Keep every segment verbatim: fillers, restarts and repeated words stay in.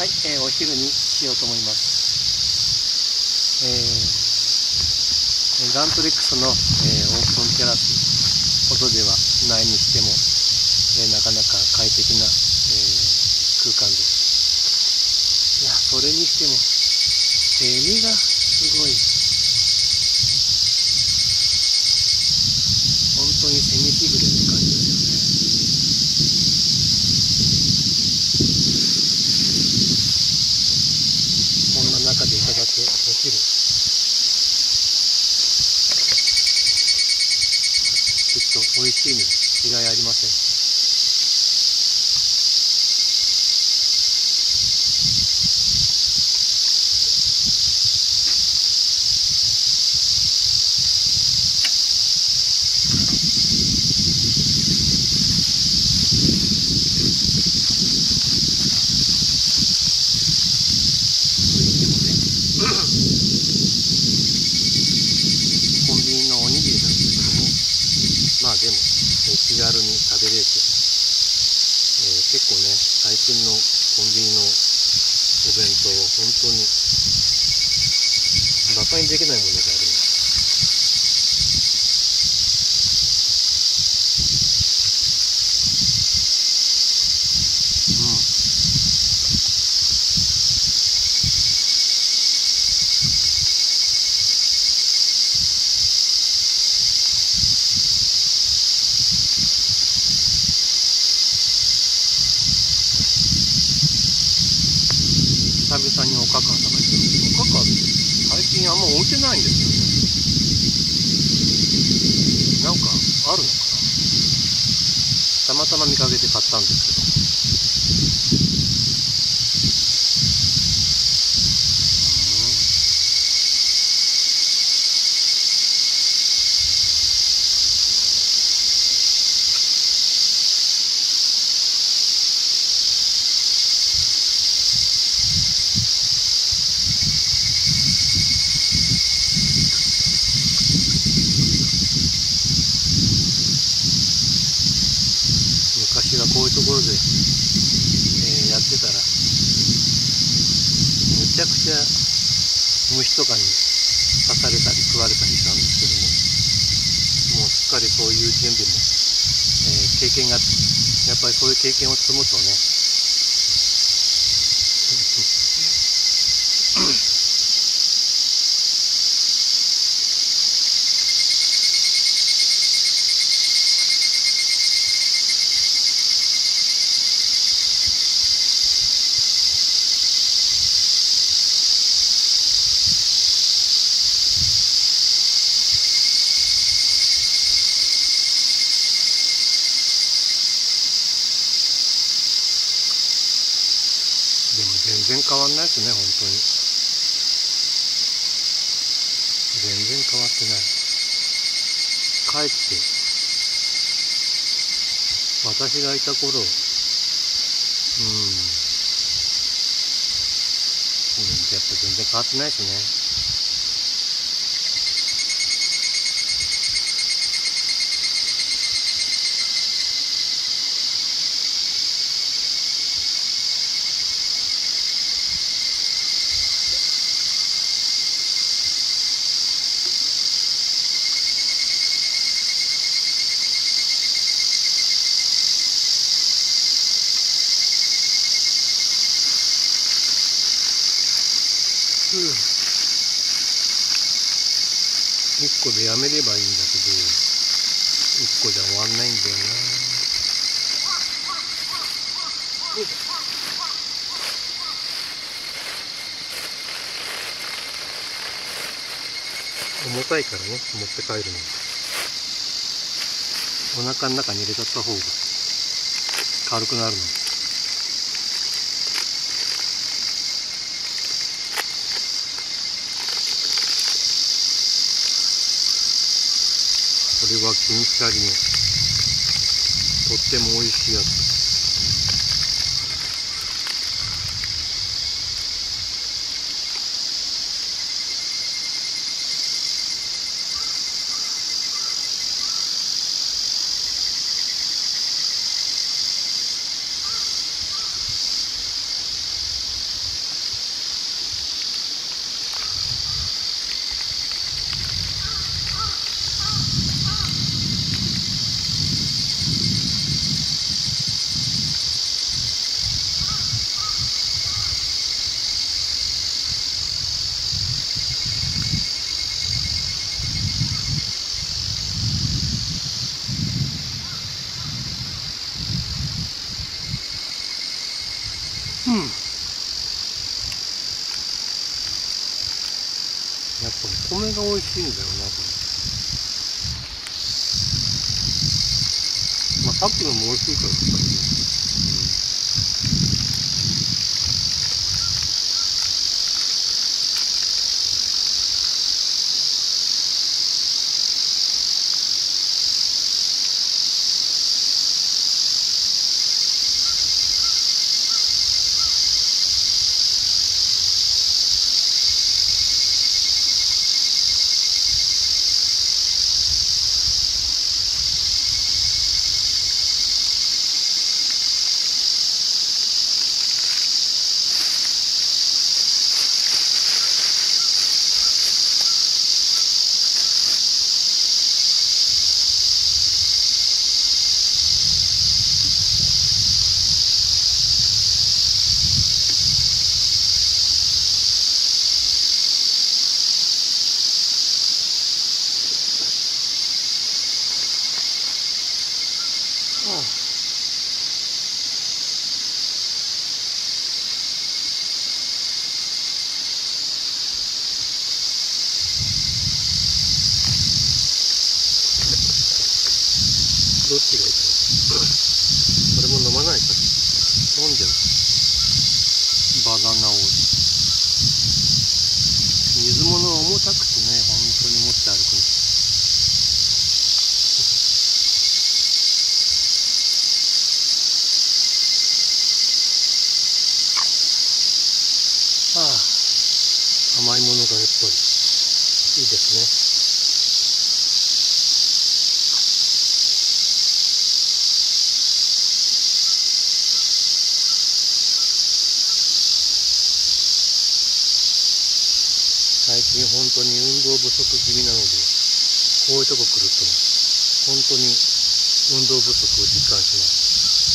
はい、えー、お昼にしようと思います。えー、ガントレックスの、えー、オープンテラスほどではないにしても、えー、なかなか快適な、えー、空間です。いや、それにしてもセミがすごい。本当にセミしぐれって感じですよね。こんな中でいただくお昼、きっと美味しいに違いありません。コンビニのおにぎりなんですけども、まあでも、え気軽に食べれて、えー、結構ね、最近のコンビニのお弁当は本当に馬鹿にできないものがあります。久々におかか食べた。おかか最近あんま置いてないんですよね。なんかあるのかな。たまたま見かけて買ったんですけど。昔はこういうところで、えー、やってたらむちゃくちゃ虫とかに刺されたり食われたりしたんですけども、もうすっかりそういう点でも、えー、経験がやっぱりそういう経験を積むとねでも全然変わんないですね、本当に。全然変わってない。かえって私がいた頃、うん、うん、やっぱ全然変わってないですね。いっこでやめればいいんだけど、いっこじゃ終わんないんだよな。重たいからね、持って帰るの。お腹の中に入れちゃった方が軽くなるの。これは金シャリのとっても美味しいやつ。 米が美味しいんだよな、これ。まあ、さっきのも美味しいからですからね。どっちがいいかな。これも飲まないから飲んじゃう。バナナオイル。水物は重たくてね、本当に持って歩くの。ああ、甘いものがやっぱりいいですね。最近本当に運動不足気味なので、こういうとこ来ると本当に運動不足を実感します。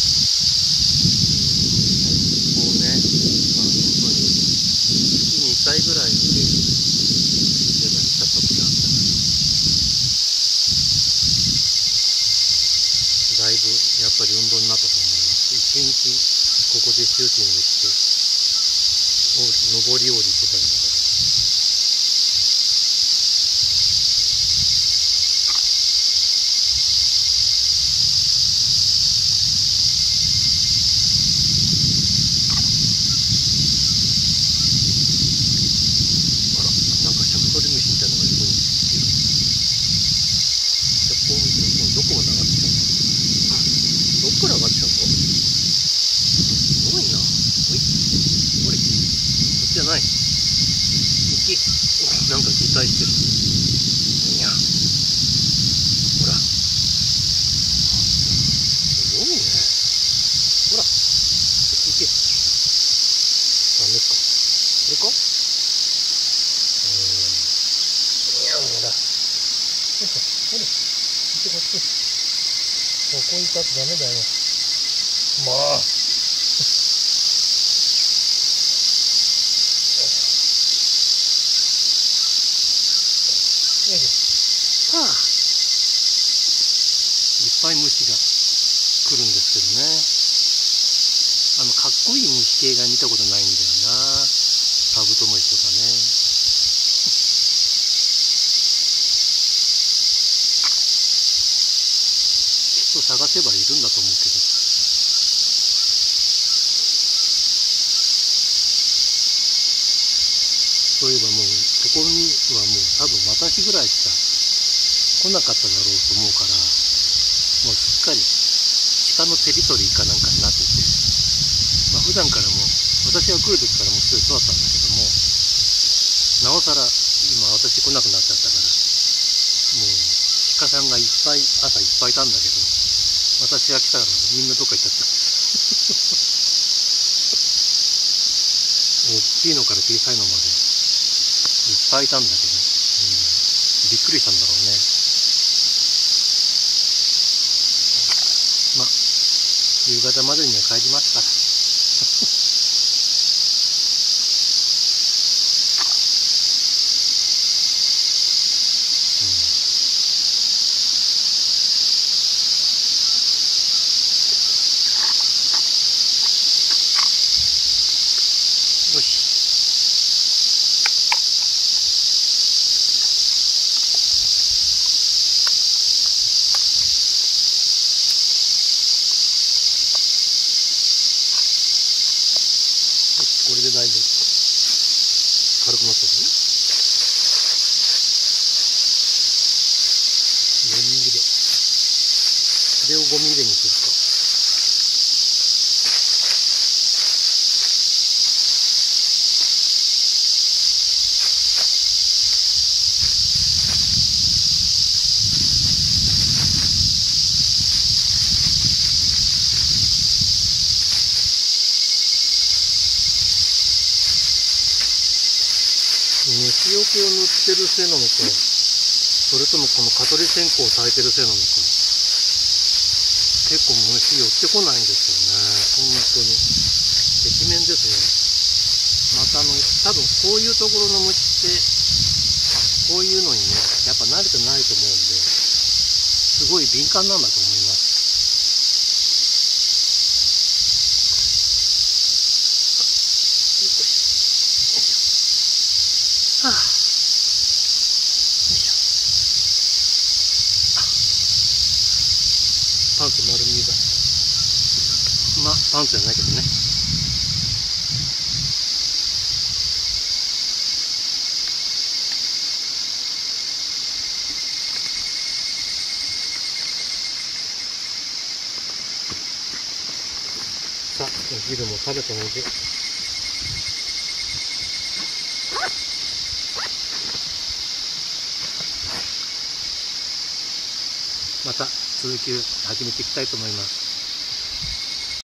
こうね、まあ本当に月にいっかいぐらいのペースで行った時があったから、だいぶやっぱり運動になったと思います。一日ここでシューティングして上り下りしてたんだから。鳥虫みたいなのが横にいる。じゃあこう見てもどこまで上がっちゃうの？どっから上がっちゃうの？すごいな。ほい。ほれ。こっちじゃない。右。なんか擬態してる。にゃ。ほら。すごいね。ほら。こっち行け。ダメか。これか？ほら、よいしょ、ほれ、見てこっち。ここ行ったってダメだよ。まあ。よいしょ。はあ。いっぱい虫が来るんですけどね。あの、かっこいい虫系が見たことないんだよな。カブトムシとかね。探せばいるんだと思うけど、そういえばもうここにはもう多分私ぐらいしか来なかっただろうと思うから、もうすっかり鹿のテリトリーかなんかになってて、まあ普段からも私が来る時からもうすごいそうだったんだけども、なおさら今私来なくなっちゃったから、もう鹿さんがいっぱい朝いっぱいいたんだけど、私が来たらみんなどっか行っちゃった。大きいのから小さいのまでいっぱいいたんだけど、うん、びっくりしたんだろうね。まあ夕方までには帰りますから。よし。 これでだいぶ軽くなったぞ。ごミリで、これをごミリにするか。虫よけを塗ってるせいなのか、それともこの蚊取り線香を焚いてるせいなのか、結構虫寄ってこないんですよね。本当にてきめんですね。またあの多分こういうところの虫ってこういうのにね、やっぱ慣れてないと思うんで、すごい敏感なんだと思います。はあ、よいしょ。パンツ丸見えだ。まあパンツじゃないけどね。さあ、お昼も食べたので、また続きを始めていきたいと思います。